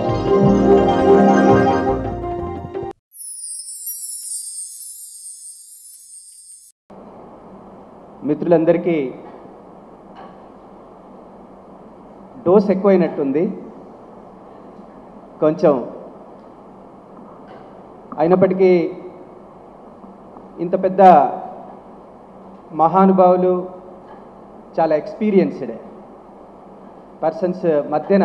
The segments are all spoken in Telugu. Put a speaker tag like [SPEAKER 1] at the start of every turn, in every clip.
[SPEAKER 1] మిత్రులందరికీ డోస్ ఎక్కువైనట్టుంది కొంచెం. అయినప్పటికీ ఇంత పెద్ద మహానుభావులు, చాలా ఎక్స్పీరియన్స్డ్ పర్సన్స్ మధ్యన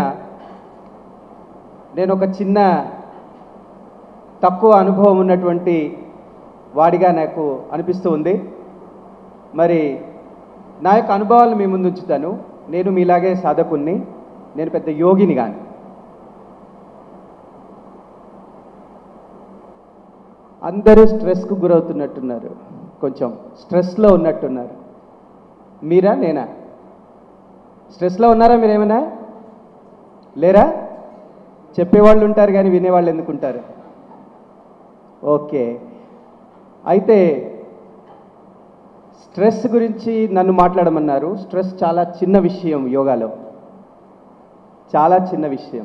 [SPEAKER 1] నేను ఒక చిన్న తక్కువ అనుభవం ఉన్నటువంటి వాడిగా నాకు అనిపిస్తూ ఉంది. మరి నా యొక్క అనుభవాలను మీ ముందు ఉంచుతాను. నేను మీలాగే సాధకుణ్ణి, నేను పెద్ద యోగిని కాను. అందరూ స్ట్రెస్కు గురవుతున్నట్టున్నారు, కొంచెం స్ట్రెస్లో ఉన్నట్టున్నారు. మీరా నేనా? స్ట్రెస్లో ఉన్నారా మీరేమైనా? లేరా? చెప్పేవాళ్ళు ఉంటారు కానీ వినేవాళ్ళు ఎందుకుంటారు? ఓకే, అయితే స్ట్రెస్ గురించి నన్ను మాట్లాడమన్నారు. స్ట్రెస్ చాలా చిన్న విషయం, యోగాలో చాలా చిన్న విషయం.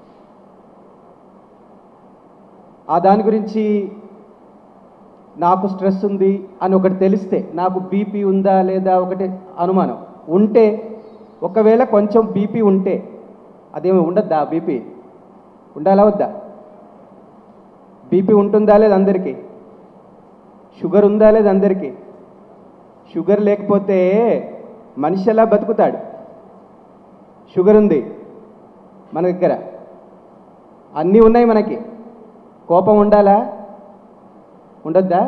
[SPEAKER 1] ఆ దాని గురించి నాకు స్ట్రెస్ ఉంది అని ఒకటి తెలిస్తే, నాకు బీపీ ఉందా లేదా ఒకటి అనుమానం ఉంటే, ఒకవేళ కొంచెం బీపీ ఉంటే, అదేమి ఉండద్దా? బీపీ ఉండాలా వద్దా? బీపీ ఉంటుందా లేదు అందరికీ? షుగర్ ఉందా లేదు అందరికీ? షుగర్ లేకపోతే మనిషి ఎలా బతుకుతాడు? షుగర్ ఉంది మన దగ్గర, అన్నీ ఉన్నాయి మనకి. కోపం ఉండాలా? ఉండొద్దా?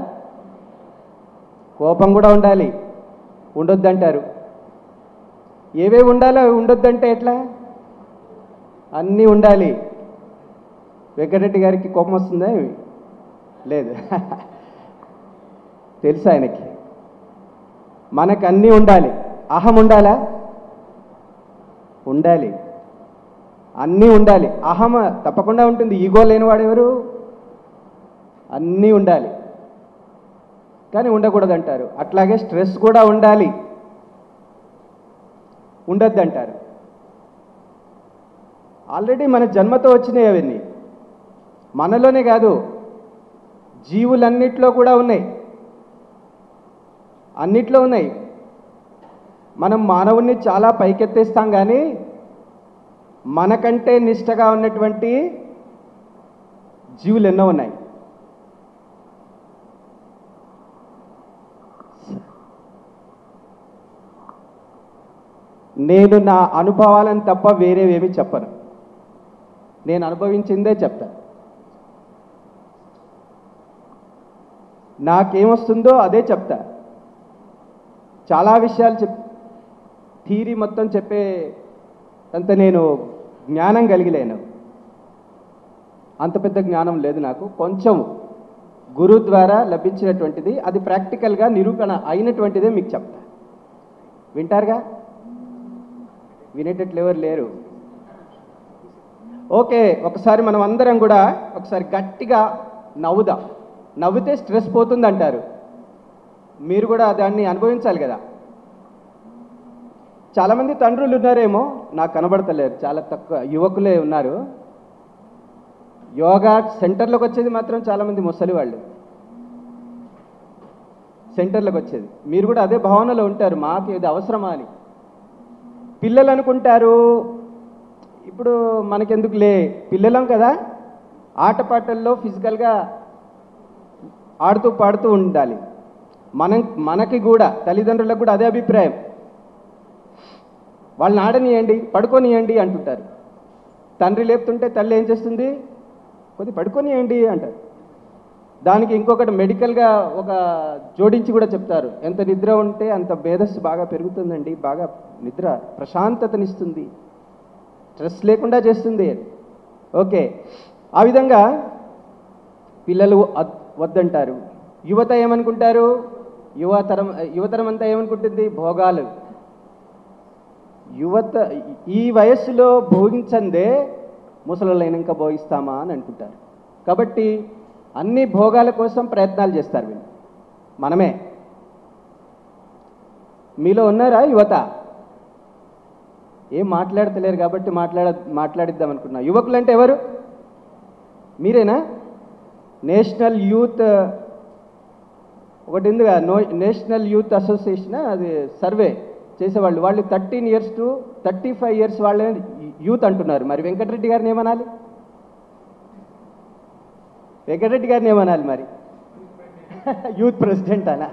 [SPEAKER 1] కోపం కూడా ఉండాలి, ఉండొద్దంటారు. ఏవేవి ఉండాలో ఉండొద్దంటే ఎట్లా? అన్నీ ఉండాలి. వెంకటరెడ్డి గారికి కోపం వస్తుందా? లేదు. తెలుసు ఆయనకి. మనకు అన్నీ ఉండాలి. అహం ఉండాలా? ఉండాలి. అన్నీ ఉండాలి. అహం తప్పకుండా ఉంటుంది. ఈగో లేనివాడు ఎవరు? అన్నీ ఉండాలి, కానీ ఉండకూడదు అంటారు. అట్లాగే స్ట్రెస్ కూడా ఉండాలి, ఉండొద్దు అంటారు. ఆల్రెడీ మన జన్మతో వచ్చినాయి అవన్నీ. మనలోనే కాదు, జీవులన్నిట్లో కూడా ఉన్నాయి, అన్నిట్లో ఉన్నాయి. మనం మానవుణ్ణి చాలా పైకెత్తేస్తాం, కానీ మనకంటే నిష్టగా ఉన్నటువంటి జీవులు ఎన్నో ఉన్నాయి. నేను నా అనుభవాలను తప్ప వేరేవేమీ చెప్పను. నేను అనుభవించిందే చెప్తా. నాకేమొస్తుందో అదే చెప్తా. చాలా విషయాలు థీరీ మొత్తం చెప్పే అంత నేను జ్ఞానం కలిగిలేను. అంత పెద్ద జ్ఞానం లేదు నాకు. కొంచెం గురువు ద్వారా లభించినటువంటిది, అది ప్రాక్టికల్గా నిరూపణ అయినటువంటిదే మీకు చెప్తా. వింటారుగా? వినేటట్లు ఎవరు లేరు. ఓకే, ఒకసారి మనం అందరం కూడా ఒకసారి గట్టిగా నవ్వుదాం. నవ్వితే స్ట్రెస్ పోతుంది అంటారు. మీరు కూడా దాన్ని అనుభవించాలి కదా. చాలామంది తండ్రులు ఉన్నారేమో, నాకు కనబడతలేరు, చాలా తక్కువ యువకులే ఉన్నారు. యోగా సెంటర్లోకి వచ్చేది మాత్రం చాలామంది ముసలి వాళ్ళు సెంటర్లోకి వచ్చేది. మీరు కూడా అదే భావనలో ఉంటారు, మాకు ఇది అవసరమా అని. పిల్లలు అనుకుంటారు, ఇప్పుడు మనకెందుకులే, పిల్లలం కదా, ఆటపాటల్లో ఫిజికల్గా ఆడుతూ పాడుతూ ఉండాలి. మనకి కూడా తల్లిదండ్రులకు కూడా అదే అభిప్రాయం. వాళ్ళని ఆడనియండి, పడుకోనియండి అంటుంటారు. తండ్రి లేపుతుంటే తల్లి ఏం చేస్తుంది? కొద్ది పడుకోనియండి అంటారు. దానికి ఇంకొకటి మెడికల్గా ఒక జోడించి కూడా చెప్తారు, ఎంత నిద్ర ఉంటే అంత మేధస్సు బాగా పెరుగుతుందండి, బాగా నిద్ర ప్రశాంతతనిస్తుంది, స్ట్రెస్ లేకుండా చేస్తుంది. ఓకే, ఆ విధంగా పిల్లలు వద్దంటారు. యువత ఏమనుకుంటారు? యువతరం అంతా ఏమనుకుంటుంది? భోగాలు. యువత ఈ వయస్సులో భోగించందే ముసలిలైనాక భోగిస్తామా అని అనుకుంటారు. కాబట్టి అన్ని భోగాల కోసం ప్రయత్నాలు చేస్తారు వీళ్ళు. మనమే. మీలో ఉన్నారా యువత? ఏం మాట్లాడతలేరు కాబట్టి మాట్లాడిద్దాం అనుకున్నా. యువకులు అంటే ఎవరు? మీరేనా? నేషనల్ యూత్ ఒకటి ఉందిగా, నేషనల్ యూత్ అసోసియేషన్, అది సర్వే చేసేవాళ్ళు, వాళ్ళు 13 years to 35 years వాళ్ళని యూత్ అంటున్నారు. మరి వెంకటరెడ్డి గారిని ఏమనాలి? వెంకటరెడ్డి గారిని ఏమనాలి మరి? యూత్ ప్రెసిడెంట్ అనా?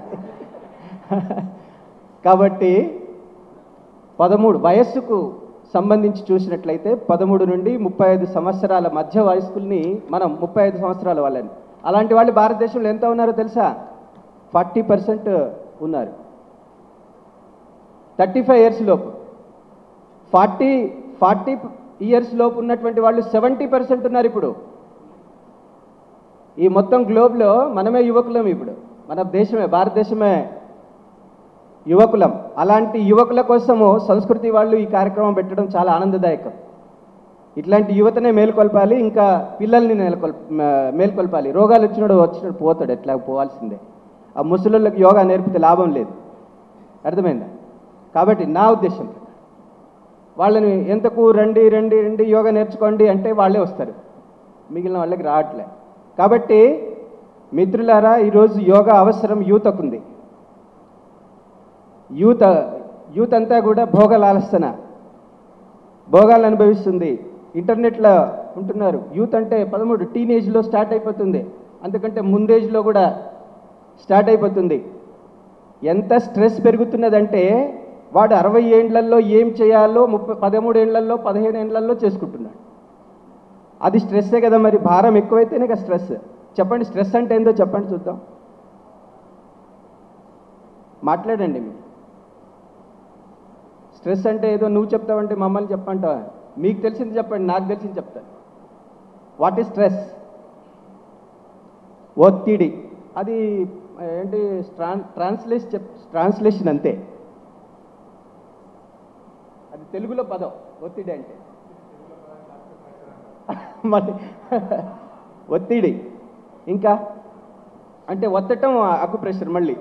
[SPEAKER 1] కాబట్టి 13 వయస్సుకు సంబంధించి చూసినట్లయితే 13 నుండి 35 సంవత్సరాల మధ్య వయస్కుల్ని మనం 35 సంవత్సరాల వాళ్ళని, అలాంటి వాళ్ళు భారతదేశంలో ఎంత ఉన్నారో తెలుసా? 40% ఉన్నారు. 35 years లోపు, 40 years లోపు ఉన్నటువంటి వాళ్ళు 70% ఉన్నారు. ఇప్పుడు ఈ మొత్తం గ్లోబ్లో మనమే యువకులం. ఇప్పుడు మన దేశమే, భారతదేశమే యువకులం. అలాంటి యువకుల కోసము సంస్కృతి వాళ్ళు ఈ కార్యక్రమం పెట్టడం చాలా ఆనందదాయకం. ఇట్లాంటి యువతనే మేల్కొల్పాలి, ఇంకా పిల్లల్ని మేల్కొల్పాలి. రోగాలు వచ్చినప్పుడు పోతాడు, ఎట్లా పోవాల్సిందే. ఆ ముసలుళ్ళకి యోగా నేర్పితే లాభం లేదు, అర్థమైందా? కాబట్టి నా ఉద్దేశం, వాళ్ళని ఎంతకు రండి రండి రండి యోగా నేర్చుకోండి అంటే వాళ్ళే వస్తారు, మిగిలిన వాళ్ళకి రావట్లే. కాబట్టి మిత్రులారా, ఈరోజు యోగా అవసరం యూత్కు ఉంది. యూత్ అంతా కూడా భోగాలు అనుభవిస్తుంది, ఇంటర్నెట్లో ఉంటున్నారు. యూత్ అంటే 13 టీనేజ్లో స్టార్ట్ అయిపోతుంది, అంతకంటే ముందేజ్లో కూడా స్టార్ట్ అయిపోతుంది. ఎంత స్ట్రెస్ పెరుగుతున్నదంటే వాడు 60 ఏళ్లలో ఏం చేయాలో 13 ఏళ్లలో 15 ఏళ్లలో చేసుకుంటున్నాడు. అది స్ట్రెస్సే కదా మరి. భారం ఎక్కువైతేనే కదా స్ట్రెస్. చెప్పండి, స్ట్రెస్ అంటే ఏందో చెప్పండి చూద్దాం. మాట్లాడండి మీరు. స్ట్రెస్ అంటే ఏదో నువ్వు చెప్తావంటే మమ్మల్ని చెప్పంటావా? మీకు తెలిసింది చెప్పండి, నాకు తెలిసింది చెప్తాను. What is stress? ఒత్తిడి. అది ఏంటి? ట్రాన్స్లేషన్ అంతే, అది తెలుగులో పదం ఒత్తిడి అంటే. మరి ఒత్తిడి ఇంకా అంటే ఒత్తటం, అకుప్రెషర్ మళ్ళీ.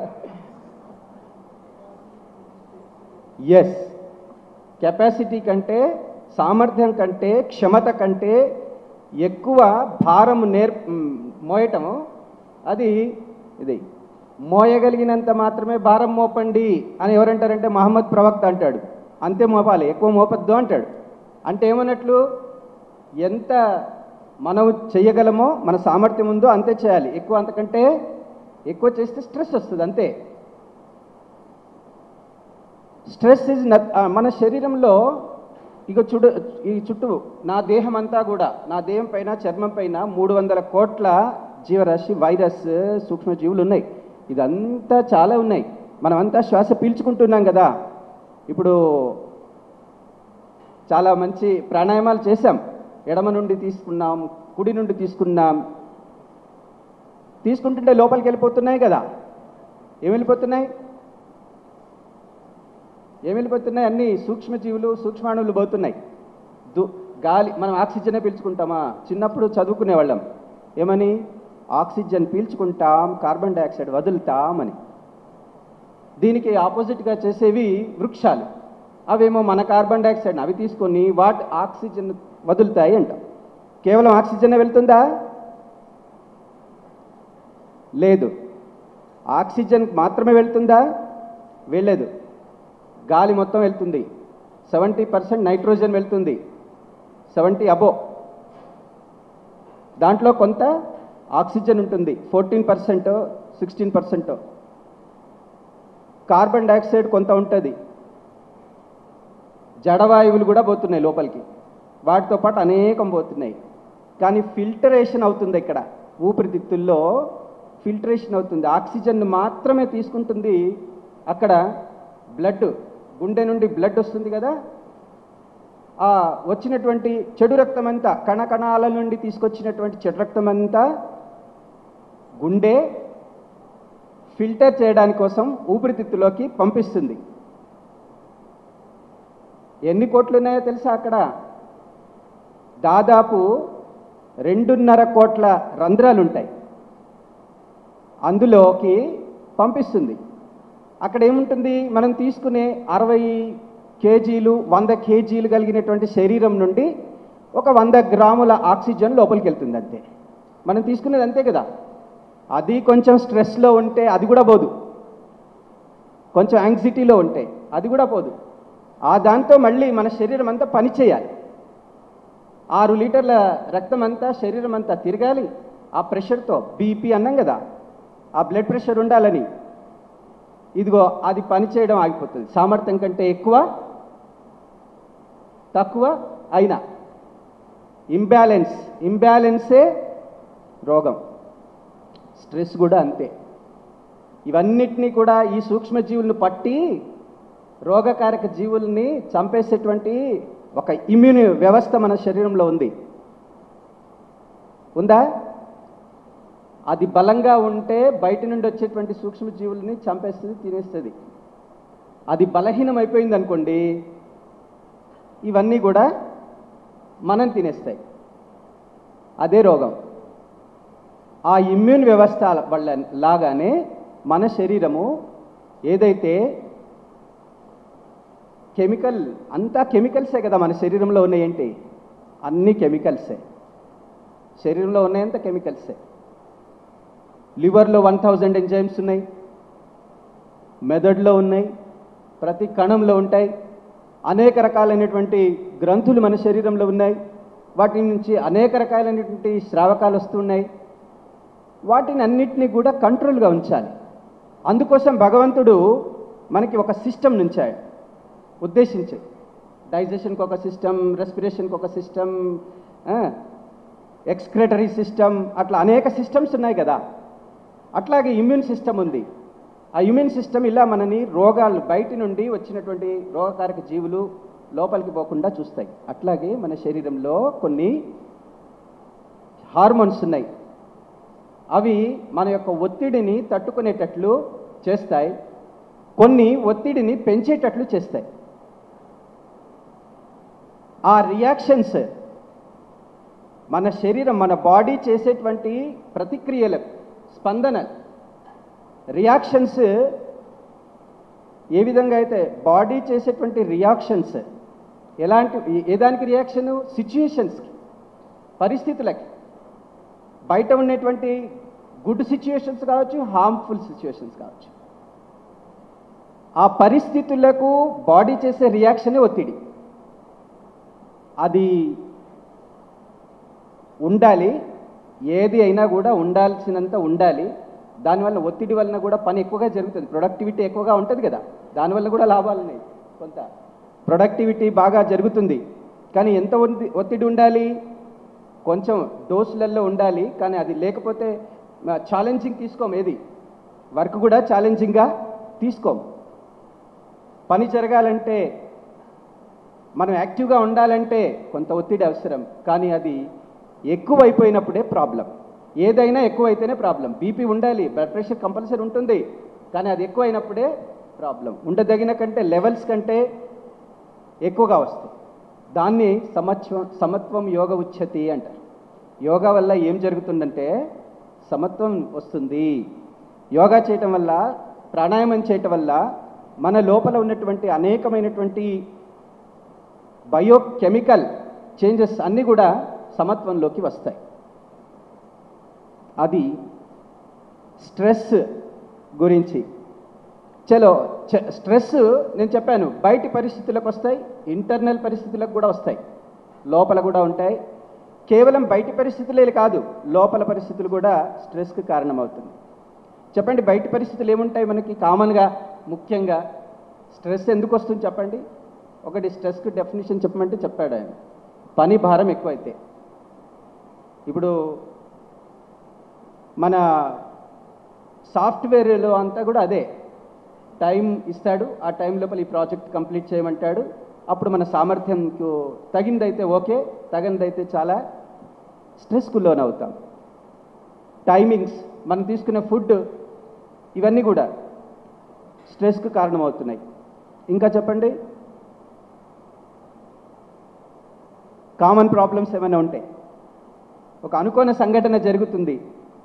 [SPEAKER 1] ఎస్, కెపాసిటీ కంటే, సామర్థ్యం కంటే, క్షమత కంటే ఎక్కువ భారం మోయటము, అది ఇది. మోయగలిగినంత మాత్రమే భారం మోపండి అని ఎవరంటారంటే మహమ్మద్ ప్రవక్త అంటాడు. అంతే మోపాలి, ఎక్కువ మోపద్దు అంటాడు. అంటే ఏమన్నట్లు, ఎంత మనం చెయ్యగలమో, మన సామర్థ్యం ఉందో అంతే చేయాలి. అంతకంటే ఎక్కువ చేస్తే స్ట్రెస్ వస్తుంది, అంతే. స్ట్రెస్ ఇస్ మన శరీరంలో ఇక ఈ చుట్టూ నా దేహం అంతా కూడా, నా దేహం పైన, చర్మం పైన 300 కోట్ల జీవరాశి, వైరస్, సూక్ష్మజీవులు ఉన్నాయి. ఇదంతా చాలా ఉన్నాయి. మనమంతా శ్వాస పీల్చుకుంటున్నాం కదా. ఇప్పుడు చాలా మంచి ప్రాణాయామాలు చేశాం. ఎడమ నుండి తీసుకున్నాం, కుడి నుండి తీసుకున్నాం. తీసుకుంటుంటే లోపలికి వెళ్ళిపోతున్నాయి కదా. ఏం వెళ్ళిపోతున్నాయి? అన్నీ సూక్ష్మజీవులు, సూక్ష్మాణువులు పోతున్నాయి. గాలి, మనం ఆక్సిజనే పీల్చుకుంటామా? చిన్నప్పుడు చదువుకునేవాళ్ళం ఏమని? ఆక్సిజన్ పీల్చుకుంటాం, కార్బన్ డైఆక్సైడ్ వదులుతామని. దీనికి ఆపోజిట్గా చేసేవి వృక్షాలు. అవేమో మన కార్బన్ డైఆక్సైడ్ అవి తీసుకొని ఆక్సిజన్ వదులుతాయి అంటాం. కేవలం ఆక్సిజనే వెళ్తుందా? లేదు. ఆక్సిజన్ మాత్రమే వెళ్తుందా? వెళ్ళలేదు. గాలి మొత్తం వెళ్తుంది. 70% నైట్రోజన్ వెళ్తుంది, 70 అబో. దాంట్లో కొంత ఆక్సిజన్ ఉంటుంది, 14%, 16%. కార్బన్ డైఆక్సైడ్ కొంత ఉంటుంది. జడవాయువులు కూడా పోతున్నాయి లోపలికి, వాటితో పాటు అనేకం పోతున్నాయి. కానీ ఫిల్టరేషన్ అవుతుంది ఇక్కడ, ఊపిరితిత్తుల్లో ఫిల్టరేషన్ అవుతుంది. ఆక్సిజన్ మాత్రమే తీసుకుంటుంది. అక్కడ బ్లడ్, గుండె నుండి బ్లడ్ వస్తుంది కదా, ఆ వచ్చినటువంటి చెడు రక్తం అంతా, కణకణాల నుండి తీసుకొచ్చినటువంటి చెడు రక్తం అంతా గుండె ఫిల్టర్ చేయడానికి కోసం ఊపిరితిత్తులోకి పంపిస్తుంది. ఎన్ని కోట్లు ఉన్నాయో తెలుసా అక్కడ? దాదాపు 2.5 కోట్ల రంధ్రాలు ఉంటాయి, అందులోకి పంపిస్తుంది. అక్కడ ఏముంటుంది? మనం తీసుకునే కేజీలు 100 కేజీలు కలిగినటువంటి శరీరం నుండి ఒక 100 గ్రాముల ఆక్సిజన్ లోపలికి వెళ్తుంది అంతే. మనం తీసుకునేది అంతే కదా. అది కొంచెం స్ట్రెస్లో ఉంటే అది కూడా పోదు, కొంచెం యాంగ్జైటీలో ఉంటే అది కూడా పోదు. ఆ దాంతో మళ్ళీ మన శరీరం అంతా పని చేయాలి. 6 లీటర్ల రక్తం అంతా శరీరం అంతా తిరగాలి. ఆ ప్రెషర్తో బీపీ అన్నాం కదా, ఆ బ్లడ్ ప్రెషర్ ఉండాలని. ఇదిగో అది పని చేయడం ఆగిపోతుంది. సామర్థ్యం కంటే ఎక్కువ తక్కువ అయినా ఇంబ్యాలెన్సే రోగం. స్ట్రెస్ కూడా అంతే. ఇవన్నిటినీ కూడా ఈ సూక్ష్మజీవులను పట్టి రోగకారక జీవుల్ని చంపేసేటువంటి ఒక ఇమ్యూన్ వ్యవస్థ మన శరీరంలో ఉందా? అది బలంగా ఉంటే బయట నుండి వచ్చేటువంటి సూక్ష్మజీవుల్ని చంపేస్తుంది, తినేస్తుంది. అది బలహీనం అయిపోయింది అనుకోండి, ఇవన్నీ కూడా మనం తినేస్తాయి. అదే రోగం. ఆ ఇమ్యూన్ వ్యవస్థ వల్ల లాగానే మన శరీరము ఏదైతే అంతా కెమికల్సే కదా. మన శరీరంలో ఉన్నాయేంటి? అన్ని కెమికల్సే. శరీరంలో ఉన్నాయంత కెమికల్సే. లివర్లో 1000 ఎంజైమ్స్ ఉన్నాయి, మెదడులో ఉన్నాయి, ప్రతి కణంలో ఉంటాయి. అనేక రకాలైనటువంటి గ్రంథులు మన శరీరంలో ఉన్నాయి. వాటి నుంచి అనేక రకాలైనటువంటి స్రావకాలు వస్తున్నాయి. వాటిని అన్నిటినీ కూడా కంట్రోల్గా ఉంచాలి. అందుకోసం భగవంతుడు మనకి ఒక సిస్టమ్ నుంచాడు ఉద్దేశించి. డైజెషన్కి ఒక సిస్టమ్, రెస్పిరేషన్కి ఒక సిస్టమ్, ఎక్స్క్రెటరీ సిస్టమ్, అట్లా అనేక సిస్టమ్స్ ఉన్నాయి కదా. అట్లాగే ఇమ్యూన్ సిస్టమ్ ఉంది. ఆ ఇమ్యూన్ సిస్టమ్ ఇలా మనని రోగాలు బయట నుండి వచ్చినటువంటి రోగకారక జీవులు లోపలికి పోకుండా చూస్తాయి. అట్లాగే మన శరీరంలో కొన్ని హార్మోన్స్ ఉన్నాయి. అవి మన యొక్క ఒత్తిడిని తట్టుకునేటట్లు చేస్తాయి, కొన్ని ఒత్తిడిని పెంచేటట్లు చేస్తాయి. ఆ రియాక్షన్స్ మన శరీరం, మన బాడీ చేసేటువంటి ప్రతిక్రియలకు, స్పందన, రియాక్షన్స్ ఏ విధంగా అయితే బాడీ చేసేటువంటి రియాక్షన్స్ ఏ దానికి రియాక్షను? సిచ్యుయేషన్స్కి, పరిస్థితులకి. బయట ఉన్నటువంటి గుడ్ సిచ్యుయేషన్స్ కావచ్చు, హార్మ్ఫుల్ సిచ్యుయేషన్స్ కావచ్చు. ఆ పరిస్థితులకు బాడీ చేసే రియాక్షనే ఒత్తిడి. అది ఉండాలి, ఏది అయినా కూడా ఉండాల్సినంత ఉండాలి. దానివల్ల ఒత్తిడి వలన కూడా పని ఎక్కువగా జరుగుతుంది, ప్రొడక్టివిటీ ఎక్కువగా ఉంటుంది కదా. దానివల్ల కూడా లాభాలు ఉన్నాయి. కొంత ప్రొడక్టివిటీ బాగా జరుగుతుంది. కానీ ఎంత ఒత్తిడి ఉండాలి? కొంచెం డోసులలో ఉండాలి. కానీ అది లేకపోతే ఛాలెంజింగ్ తీసుకోం. ఏది వర్క్ కూడా ఛాలెంజింగ్గా తీసుకోం. పని జరగాలంటే, మనం యాక్టివ్గా ఉండాలంటే కొంత ఒత్తిడి అవసరం. కానీ అది ఎక్కువైపోయినప్పుడే ప్రాబ్లం. ఏదైనా ఎక్కువైతేనే ప్రాబ్లం. బీపీ ఉండాలి, బ్లడ్ ప్రెషర్ కంపల్సరీ ఉంటుంది, కానీ అది ఎక్కువైనప్పుడే ప్రాబ్లం. ఉండదగిన కంటే, లెవెల్స్ కంటే ఎక్కువగా వస్తాయి. దాన్ని సమత్వం యోగ ఉచ్యతి అంటారు. యోగా వల్ల ఏం జరుగుతుందంటే సమత్వం వస్తుంది. యోగా చేయటం వల్ల, ప్రాణాయామం చేయటం వల్ల మన లోపల ఉన్నటువంటి అనేకమైనటువంటి బయోకెమికల్ చేంజెస్ అన్నీ కూడా సమత్వంలోకి వస్తాయి. అది స్ట్రెస్ గురించి. స్ట్రెస్ నేను చెప్పాను, బయటి పరిస్థితులకు వస్తాయి, ఇంటర్నల్ పరిస్థితులకు కూడా వస్తాయి, లోపల కూడా ఉంటాయి. కేవలం బయటి పరిస్థితులే కాదు, లోపల పరిస్థితులు కూడా స్ట్రెస్కి కారణమవుతుంది. చెప్పండి, బయటి పరిస్థితులు ఏముంటాయి మనకి కామన్గా? ముఖ్యంగా స్ట్రెస్ ఎందుకు వస్తుంది చెప్పండి. ఒకటి స్ట్రెస్కి డెఫినేషన్ చెప్పమంటే చెప్పాడు ఆయన, పని భారం ఎక్కువైతే. ఇప్పుడు మన సాఫ్ట్వేర్లో అంతా కూడా అదే, టైం ఇస్తాడు, ఆ టైం లోపల ఈ ప్రాజెక్ట్ కంప్లీట్ చేయమంటాడు. అప్పుడు మన సామర్థ్యంకు తగిందైతే ఓకే, తగినదైతే చాలా స్ట్రెస్కు లోన్ అవుతాం. టైమింగ్స్, మనం తీసుకునే ఫుడ్, ఇవన్నీ కూడా స్ట్రెస్కు కారణమవుతున్నాయి. ఇంకా చెప్పండి, కామన్ ప్రాబ్లమ్స్ ఏమైనా ఉంటాయి. ఒక అనుకోని సంఘటన జరుగుతుంది,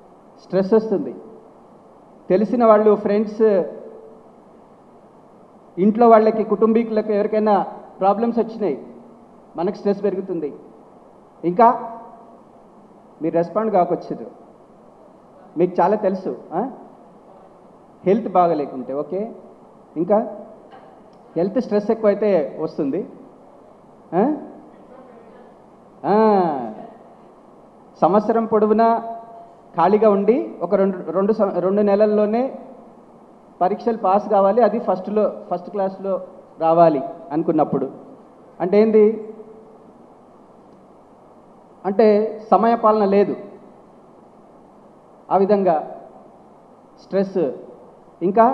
[SPEAKER 1] స్ట్రెస్ వస్తుంది. తెలిసిన వాళ్ళు, ఫ్రెండ్స్ ఇంట్లో వాళ్ళకి కుటుంబీకులకు ఎవరికైనా ప్రాబ్లమ్స్ వచ్చినాయి, మనకు స్ట్రెస్ పెరుగుతుంది. ఇంకా మీరు రెస్పాండ్ కాకొచ్చారు, మీకు చాలా తెలుసు. హెల్త్ బాగలేకుంటే ఓకే, ఇంకా హెల్త్ స్ట్రెస్ ఎక్కువైతే వస్తుంది. సంవత్సరం పొడవునా ఖాళీగా ఉండి ఒక రెండు నెలల్లోనే పరీక్షలు పాస్ కావాలి, అది ఫస్ట్ క్లాస్లో రావాలి అనుకున్నప్పుడు అంటే ఏంది? అంటే సమయపాలన లేదు. ఆ విధంగా స్ట్రెస్, ఇంకా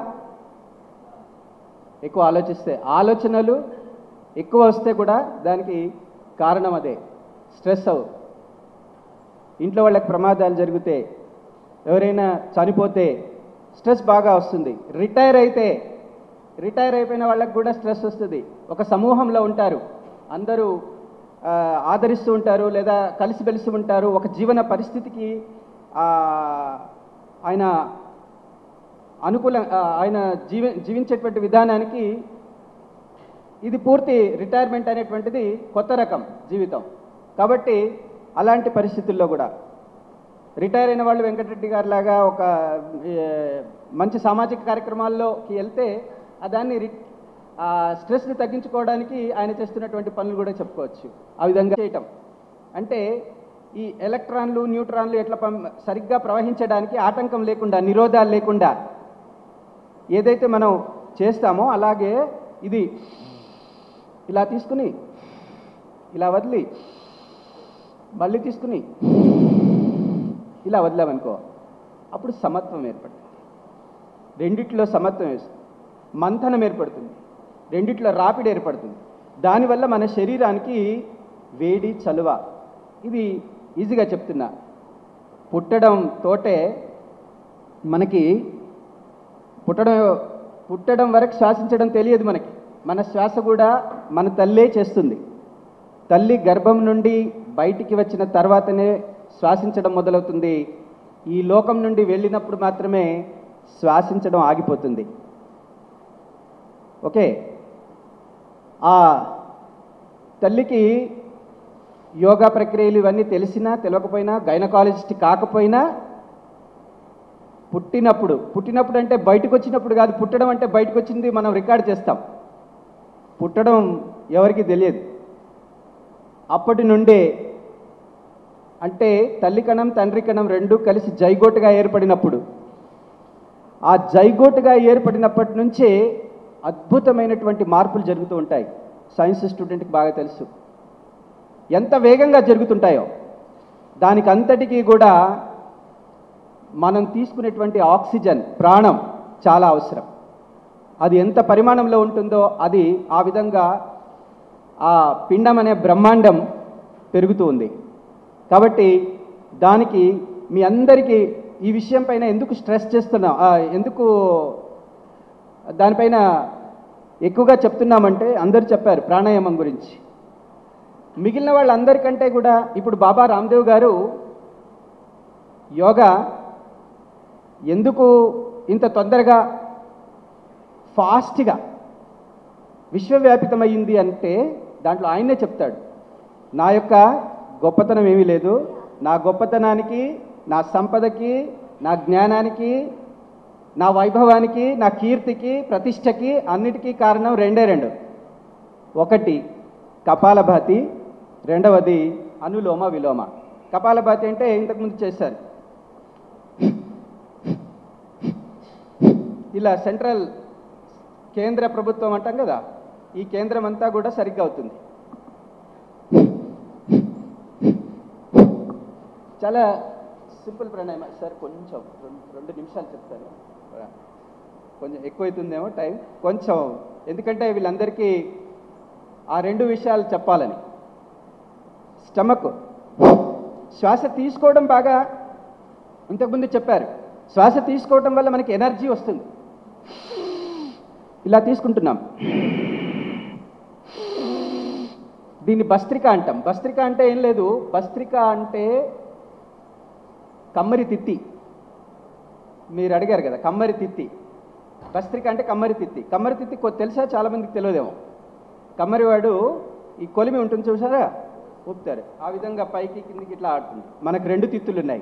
[SPEAKER 1] ఎక్కువ ఆలోచిస్తే, ఆలోచనలు ఎక్కువ వస్తే కూడా దానికి కారణం అదే, స్ట్రెస్. ఇంట్లో వాళ్ళకి ప్రమాదాలు జరిగితే, ఎవరైనా చనిపోతే స్ట్రెస్ బాగా వస్తుంది. రిటైర్ అయిపోయిన వాళ్ళకి కూడా స్ట్రెస్ వస్తుంది. ఒక సమూహంలో ఉంటారు, అందరూ ఆదరిస్తూ ఉంటారు లేదా కలిసిమెలిసి ఉంటారు. ఒక జీవన పరిస్థితికి ఆయన ఆయన జీవించేటువంటి విధానానికి ఇది పూర్తి రిటైర్మెంట్ అనేటువంటిది కొత్త రకం జీవితం. కాబట్టి అలాంటి పరిస్థితుల్లో కూడా రిటైర్ అయిన వాళ్ళు వెంకటరెడ్డి గారి లాగా ఒక మంచి సామాజిక కార్యక్రమాల్లోకి వెళ్తే దాన్ని స్ట్రెస్ని తగ్గించుకోవడానికి ఆయన చేస్తున్నటువంటి పనులు కూడా చెప్పుకోవచ్చు. ఆ విధంగా చేయటం అంటే ఈ ఎలక్ట్రాన్లు న్యూట్రాన్లు ఎట్లా సరిగ్గా ప్రవహించడానికి ఆటంకం లేకుండా, నిరోధాలు లేకుండా ఏదైతే మనం చేస్తామో అలాగే ఇది ఇలా తీసుకుని ఇలా వదిలి మళ్ళీ తీసుకుని ఇలా వదిలామనుకో, అప్పుడు సమత్వం ఏర్పడుతుంది. రెండిట్లో సమత్వం వేస్తుంది, మంథనం ఏర్పడుతుంది, రెండిట్లో రాపిడి ఏర్పడుతుంది. దానివల్ల మన శరీరానికి వేడి చలువ, ఇది ఈజీగా చెప్తున్నా. పుట్టడం తోటే మనకి పుట్టడం వరకు శ్వాసించడం తెలియదు మనకి. మన శ్వాస కూడా మన తల్లే చేస్తుంది. తల్లి గర్భం నుండి బయటికి వచ్చిన తర్వాతనే శ్వాసించడం మొదలవుతుంది. ఈ లోకం నుండి వెళ్ళినప్పుడు మాత్రమే శ్వాసించడం ఆగిపోతుంది. ఓకే, ఆ తల్లికి యోగా ప్రక్రియలు ఇవన్నీ తెలిసినా తెలియకపోయినా, గైనకాలజిస్ట్ కాకపోయినా, పుట్టినప్పుడు అంటే బయటకు వచ్చినప్పుడు కాదు, పుట్టడం అంటే బయటకు వచ్చింది మనం రికార్డ్ చేస్తాం. పుట్టడం ఎవరికి తెలియదు. అప్పటి నుండే అంటే తల్లి కణం తండ్రి కణం రెండూ కలిసి జైగోటుగా ఏర్పడినప్పుడు, ఆ జైగోటుగా ఏర్పడినప్పటి నుంచే అద్భుతమైనటువంటి మార్పులు జరుగుతూ ఉంటాయి. సైన్స్ స్టూడెంట్కి బాగా తెలుసు ఎంత వేగంగా జరుగుతుంటాయో. దానికి అంతటికీ కూడా మనం తీసుకునేటువంటి ఆక్సిజన్, ప్రాణం చాలా అవసరం. అది ఎంత పరిమాణంలో ఉంటుందో అది ఆ విధంగా ఆ పిండం అనే బ్రహ్మాండం పెరుగుతూ ఉంది. కాబట్టి దానికి మీ అందరికీ ఈ విషయం పైన ఎందుకు స్ట్రెస్ చేస్తున్నాం, ఎందుకు దానిపైన ఎక్కువగా చెప్తున్నామంటే, అందరూ చెప్పారు ప్రాణాయామం గురించి. మిగిలిన వాళ్ళందరికంటే కూడా ఇప్పుడు బాబా రామ్దేవ్ గారు యోగా ఎందుకు ఇంత తొందరగా ఫాస్ట్గా విశ్వవ్యాపితమైంది అంటే దాంట్లో ఆయనే చెప్తాడు, నా యొక్క గొప్పతనం ఏమీ లేదు, నా గొప్పతనానికి, నా సంపదకి, నా జ్ఞానానికి, నా వైభవానికి, నా కీర్తికి, ప్రతిష్టకి అన్నిటికీ కారణం రెండు. ఒకటి కపాలభాతి, రెండవది అనులోమ విలోమ. కపాలభాతి అంటే ఇంతకుముందు చేశారు, ఇలా సెంట్రల్ కేంద్ర ప్రభుత్వం అంటాం కదా, ఈ కేంద్రం అంతా కూడా సరిగ్గా అవుతుంది. చాలా సింపుల్ ప్రాణాయామం సార్. కొంచెం 2 నిమిషాలు చెప్తాను, కొంచెం ఎక్కువైతుందేమో టైం కొంచెం, ఎందుకంటే వీళ్ళందరికీ ఆ 2 విషయాలు చెప్పాలని. స్టమక్ శ్వాస తీసుకోవడం బాగా ఇంతకుముందు చెప్పారు. శ్వాస తీసుకోవడం వల్ల మనకి ఎనర్జీ వస్తుంది. ఇలా తీసుకుంటున్నాం, దీన్ని భస్త్రిక అంటాం. భస్త్రిక అంటే ఏం లేదు, భస్త్రిక అంటే కమ్మరి తిత్తి. మీరు అడిగారు కదా కమ్మరి తిత్తి. భస్త్రిక అంటే కమ్మరి తిత్తి. కమ్మరి తిత్తి తెలుసా? చాలామందికి తెలియదేమో. కమ్మరివాడు ఈ కొలిమి ఉంటుంది చూసారా, ఊపుతారు. ఆ విధంగా పైకి కిందికి ఇట్లా ఆడుతుంది. మనకు 2 తిత్తులు ఉన్నాయి.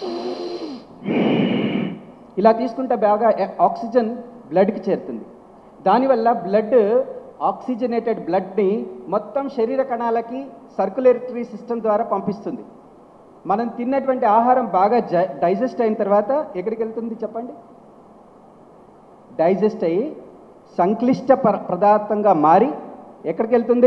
[SPEAKER 1] ఇలా తీసుకుంటే బాగా ఆక్సిజన్ బ్లడ్కి చేరుతుంది. దానివల్ల బ్లడ్, ఆక్సిజనేటెడ్ బ్లడ్ని మొత్తం శరీర కణాలకి సర్క్యులేటరీ సిస్టమ్ ద్వారా పంపిస్తుంది. మనం తిన్నటువంటి ఆహారం బాగా డైజెస్ట్ అయిన తర్వాత ఎక్కడికి వెళ్తుంది చెప్పండి? డైజెస్ట్ అయ్యి సంక్లిష్ట పదార్థంగా మారి ఎక్కడికి వెళ్తుంది?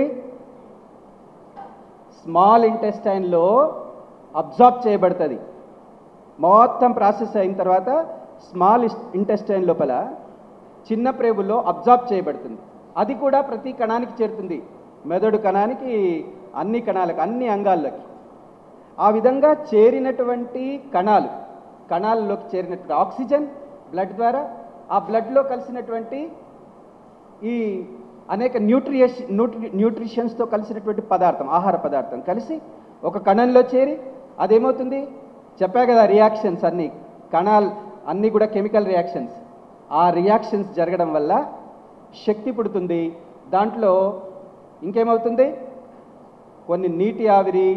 [SPEAKER 1] స్మాల్ ఇంటెస్టైన్లో అబ్జార్బ్ చేయబడుతుంది. మొత్తం ప్రాసెస్ అయిన తర్వాత స్మాల్ ఇంటెస్టైన్ లోపల చిన్న ప్రేగుల్లో అబ్జార్బ్ చేయబడుతుంది. అది కూడా ప్రతి కణానికి చేరుతుంది. మెదడు కణానికి, అన్ని కణాలకు, అన్ని అంగాల్లోకి. ఆ విధంగా చేరినటువంటి కణాలలోకి చేరినటువంటి ఆక్సిజన్ బ్లడ్ ద్వారా, ఆ బ్లడ్లో కలిసినటువంటి ఈ అనేక న్యూట్రిషన్స్తో కలిసినటువంటి పదార్థం, ఆహార పదార్థం కలిసి ఒక కణంలో చేరి అదేమవుతుంది? చెప్పా కదా, రియాక్షన్స్ అన్నీ, కణాలు అన్నీ కూడా కెమికల్ రియాక్షన్స్. ఆ రియాక్షన్స్ జరగడం వల్ల శక్తి పుడుతుంది. దాంట్లో ఇంకేమవుతుంది? కొన్ని నీటి ఆవిరి,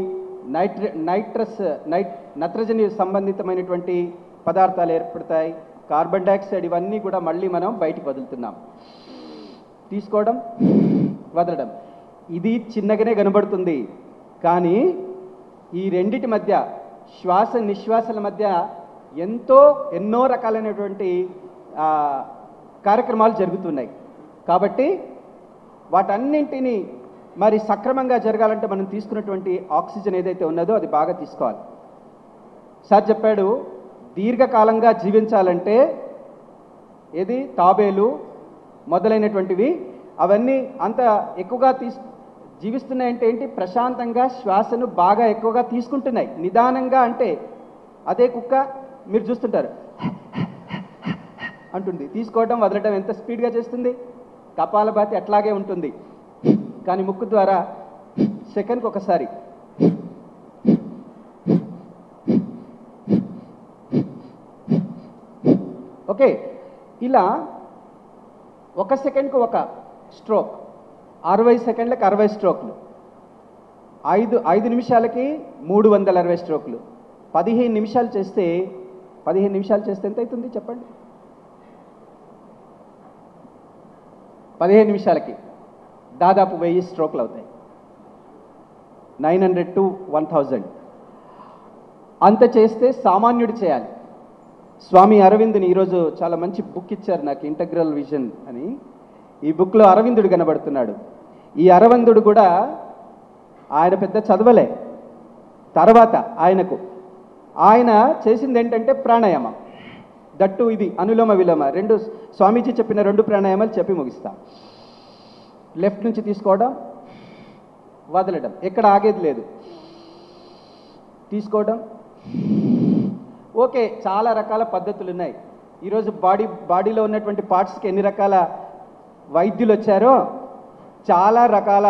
[SPEAKER 1] నత్రజని సంబంధితమైనటువంటి పదార్థాలు ఏర్పడతాయి. కార్బన్ డైఆక్సైడ్, ఇవన్నీ కూడా మళ్ళీ మనం బయటికి వదులుతున్నాం. తీసుకోవడం, వదలడం. ఇది చిన్నగానే కనబడుతుంది, కానీ ఈ రెండిటి మధ్య, శ్వాస నిశ్వాసల మధ్య ఎన్నో రకాలైనటువంటి కార్యక్రమాలు జరుగుతున్నాయి. కాబట్టి వాటన్నింటినీ మరి సక్రమంగా జరగాలంటే మనం తీసుకున్నటువంటి ఆక్సిజన్ ఏదైతే ఉన్నదో అది బాగా తీసుకోవాలి. సార్ చెప్పాడు, దీర్ఘకాలంగా జీవించాలంటే ఏది తాబేలు మొదలైనటువంటివి అవన్నీ అంత ఎక్కువగా జీవిస్తున్నాయంటే ఏంటి? ప్రశాంతంగా శ్వాసను బాగా ఎక్కువగా తీసుకుంటున్నాయి. నిదానంగా అంటే అదే కుక్క మీరు చూస్తుంటారు అంటుంది. తీసుకోవడం, వదలడం ఎంత స్పీడ్గా చేస్తుంది? కపాలభాతి అట్లాగే ఉంటుంది. కానీ ముక్కు ద్వారా సెకండ్కి ఒకసారి ఓకే, ఇలా 1 సెకండ్కి 1 స్ట్రోక్, 60 సెకండ్లకు 60 స్ట్రోక్లు, 5 నిమిషాలకి 360 స్ట్రోక్లు. 15 నిమిషాలు చేస్తే ఎంత అవుతుంది చెప్పండి? 15 నిమిషాలకి దాదాపు 1000 స్ట్రోక్లు అవుతాయి. 900 to 1000 అంత చేస్తే సామాన్యుడు చేయాలి. స్వామి అరవింద్ని ఈరోజు చాలా మంచి బుక్ ఇచ్చారు నాకు, ఇంటగ్రల్ విజన్ అని. ఈ బుక్లో అరవిందుడు కనబడుతున్నాడు. ఈ అరవిందుడు కూడా ఆయన పెద్ద చదవలే. తర్వాత ఆయన చేసింది ఏంటంటే ప్రాణాయామం. దట్టు ఇది అనులోమ విలోమ, 2 స్వామీజీ చెప్పిన 2 ప్రాణాయామాలు చెప్పి ముగిస్తా. లెఫ్ట్ నుంచి తీసుకోవడం, వదలడం, ఎక్కడ ఆగేది లేదు. తీసుకోవడం. ఓకే, చాలా రకాల పద్ధతులు ఉన్నాయి. ఈరోజు బాడీలో ఉన్నటువంటి పార్ట్స్కి ఎన్ని రకాల వైద్యులు వచ్చారో చాలా రకాల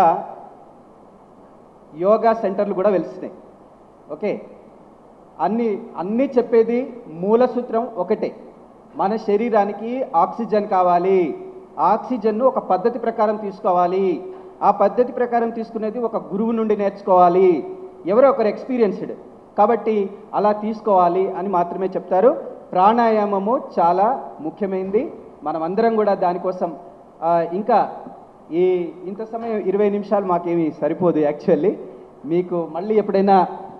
[SPEAKER 1] యోగా సెంటర్లు కూడా వెలిసినాయి. ఓకే, అన్నీ చెప్పేది మూల సూత్రం ఒకటే, మన శరీరానికి ఆక్సిజన్ కావాలి. ఆక్సిజన్ను ఒక పద్ధతి ప్రకారం తీసుకోవాలి. ఆ పద్ధతి ప్రకారం తీసుకునేది ఒక గురువు నుండి నేర్చుకోవాలి, ఎవరో ఒకరు ఎక్స్పీరియన్స్డ్. కాబట్టి అలా తీసుకోవాలి అని మాత్రమే చెప్తారు. ప్రాణాయామము చాలా ముఖ్యమైనది. మనమందరం కూడా దానికోసం ఇంకా ఇంత సమయం 20 నిమిషాలు మాకేమీ సరిపోదు. యాక్చువల్లీ మీకు మళ్ళీ ఎప్పుడైనా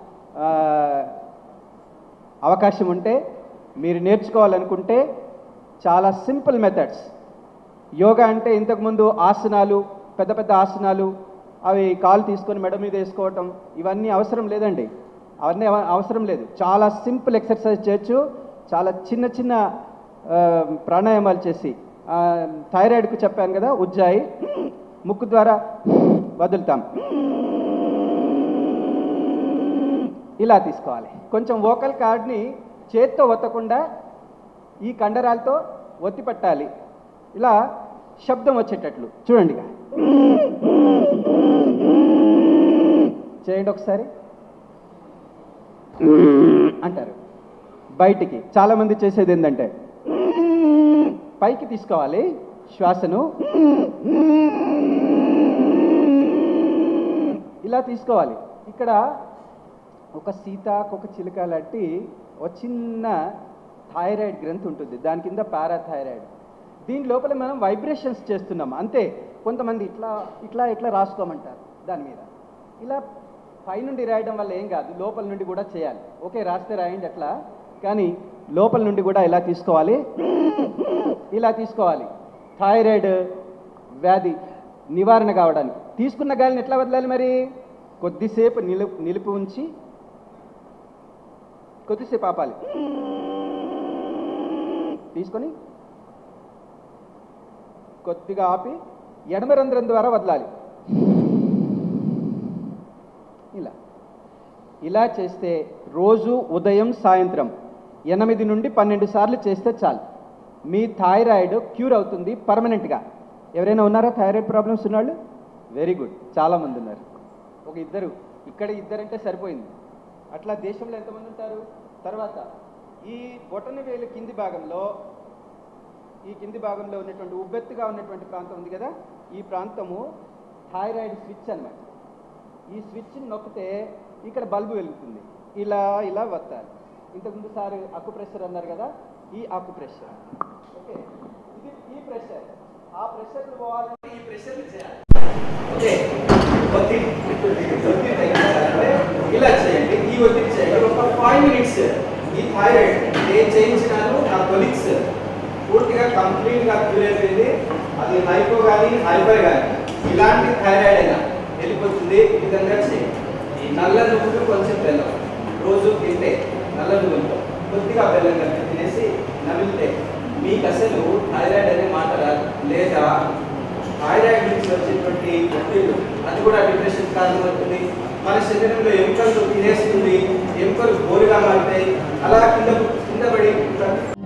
[SPEAKER 1] అవకాశం ఉంటే, మీరు నేర్చుకోవాలనుకుంటే చాలా సింపుల్ మెథడ్స్. యోగా అంటే ఇంతకుముందు ఆసనాలు, పెద్ద పెద్ద ఆసనాలు, అవి కాలు తీసుకొని మెడ మీద వేసుకోవటం, ఇవన్నీ అవసరం లేదండి. అవన్నీ అవసరం లేదు. చాలా సింపుల్ ఎక్సర్సైజ్ చేయొచ్చు. చాలా చిన్న చిన్న ప్రాణాయామాలు చేసి, థైరాయిడ్కు చెప్పాను కదా, ఉజ్జాయి, ముక్కు ద్వారా వదులుతాం, ఇలా తీసుకోవాలి. కొంచెం వోకల్ కార్డ్ని చేత్తో ఒత్తకుండా ఈ కండరాలతో ఒత్తి పట్టాలి. ఇలా శబ్దం వచ్చేటట్లు చూడండి. చేయండి ఒకసారి అంటారు. బయటికి చాలామంది చేసేది ఏంటంటే పైకి తీసుకోవాలి శ్వాసను, ఇలా తీసుకోవాలి. ఇక్కడ ఒక సీతాకొక చిలుక లాంటి ఒక చిన్న థైరాయిడ్ గ్రంథి ఉంటుంది, దాని కింద పారాథైరాయిడ్. దీని లోపల మనం వైబ్రేషన్స్ చేస్తున్నాం అంతే. కొంతమంది ఇట్లా ఇట్లా ఇట్లా రాసుకోమంటారు, దాని మీద ఇలా పైనుండి రాయడం వల్ల ఏం కాదు, లోపల నుండి కూడా చేయాలి. ఓకే, రాస్తే రాయండి అట్లా, కానీ లోపల నుండి కూడా ఇలా తీసుకోవాలి, ఇలా తీసుకోవాలి. థైరాయిడ్ వ్యాధి నివారణ కావడానికి. తీసుకున్న గాలిని ఎట్లా వదలాలి మరి? కొద్దిసేపు నిలిపి ఉంచి కొద్దిసేపు ఆపాలి, తీసుకొని కొద్దిగా ఆపి ఎడమ రంధ్రం ద్వారా వదలాలి. ఇలా చేస్తే రోజు ఉదయం సాయంత్రం 8 నుండి 12 సార్లు చేస్తే చాలు. మీ థైరాయిడ్ క్యూర్ అవుతుంది పర్మనెంట్గా. ఎవరైనా ఉన్నారా థైరాయిడ్ ప్రాబ్లమ్స్ ఉన్నవాళ్ళు? వెరీ గుడ్, చాలామంది ఉన్నారు. ఒక ఇద్దరు, ఇక్కడ ఇద్దరంటే సరిపోయింది. అట్లా దేశంలో ఎంతమంది ఉంటారు? తర్వాత ఈ బొటన వేలు కింది భాగంలో ఉన్నటువంటి ఉబ్బెత్తుగా ఉన్నటువంటి ప్రాంతం ఉంది కదా, ఈ ప్రాంతము థైరాయిడ్ స్విచ్ అన్నమాట. ఈ స్విచ్ని నొక్కితే ఇక్కడ బల్బు వెలుగుతుంది. ఇలా ఇలా వస్తారు. ఇంతకుముందు సార్ అక్యుప్రెషర్ అన్నారు కదా, ఈ అక్యుప్రెషర్. ఓకే, ఇది ఈ ప్రెషర్. ఆ ప్రెషర్లు పోవాలంటే ఈ ప్రెషర్లు చేయాలి. ఓకే, ఒత్తిడి తగ్గించాలంటే ఇలా చేయండి, ఈ ఒత్తిడి చేయండి. ఒక 5 మినిట్స్. ఈ థైరాయిడ్ నేను చేయించినాను, నా కొలీగ్స్ పూర్తిగా కంప్లీట్గా క్యూర్ అయిపోయింది. అది హైపో కానీ హైపర్ కానీ ఇలాంటి థైరాయిడ్ అయినా వెళ్ళిపోతుంది. ఈ విధంగా చేయండి. ఈ నల్ల నువ్వులు కొంచెం బెల్లం రోజు తింటే, నల్ల నువ్వులతో కొద్దిగా బెల్లం కలిపి తినేసి నమిలితే మీకు అసలు థైరాయిడ్ అనే మాట రాదు. లేదా థైరాయిడ్ నుంచి వచ్చేటువంటి ఒత్తిళ్ళు అది కూడా డిప్రెషన్ కారణమవుతుంది. మన శరీరంలో ఎముకలు తినేస్తుంది, ఎముకలు బోరుగా మారుతాయి, అలా కింద పడి